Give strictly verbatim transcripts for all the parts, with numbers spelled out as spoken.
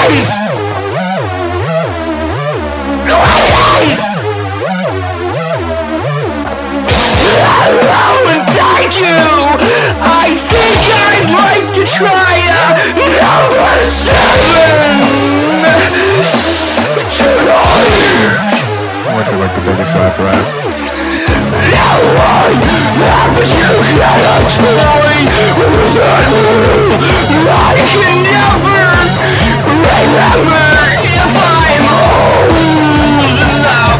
Hello and thank you! I think I'd like to try a number seven tonight! What do you like the biggest laugh rap? Now I have you cannot toy with I can never remember if I'm old enough.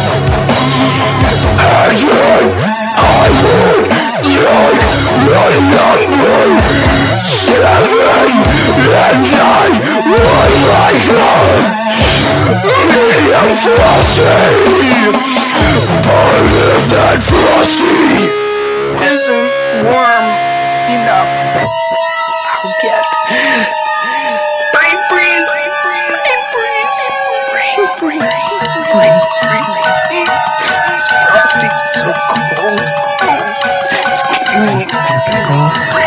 Again, I would like my number seven, and I would like a medium frosty. But if that frosty isn't warm enough, I'll get brain freeze, brain freeze, brain freeze, brain freeze. This frosty is so cold. It's giving me brain